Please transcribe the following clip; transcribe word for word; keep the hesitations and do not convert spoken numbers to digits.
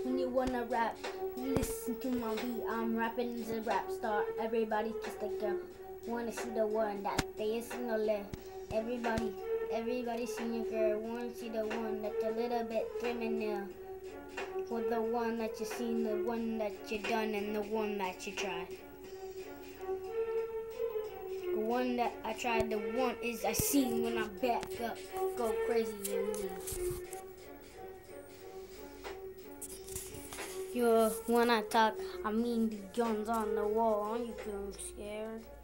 When you wanna rap, listen to my beat. I'm rapping as a rap star. Everybody just like a wanna see the one that face in the left. Everybody, everybody see your girl. Wanna see the one that's a little bit criminal. For the one that you seen, the one that you done, and the one that you tried. The one that I tried, the one is I seen when I back up, go crazy and leave. You when I talk, I mean the guns on the wall. You feel scared?